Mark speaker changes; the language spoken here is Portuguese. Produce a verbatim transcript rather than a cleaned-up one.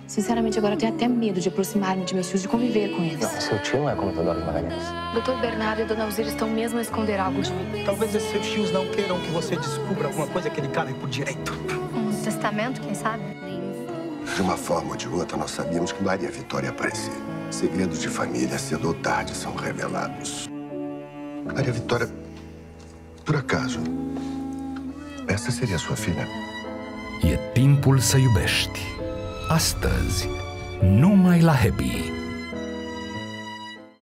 Speaker 1: Sinceramente, agora eu tenho até medo de aproximar-me de meus filhos, de conviver com eles.
Speaker 2: Não, seu tio não é como Teodoro de Magalhães.
Speaker 1: doutor Bernardo e a dona Alzira estão mesmo a esconder algo de mim.
Speaker 3: Talvez esses seus tios não queiram que você descubra alguma coisa que lhe cabe por direito.
Speaker 4: Um testamento, quem sabe?
Speaker 5: De uma forma ou de outra, nós sabíamos que Maria Vitória ia aparecer. Segredos de família, cedo ou tarde, são revelados. Maria Vitória, por acaso, essa seria sua filha?
Speaker 6: E timpul să iubești. Astăzi, numai la Happy.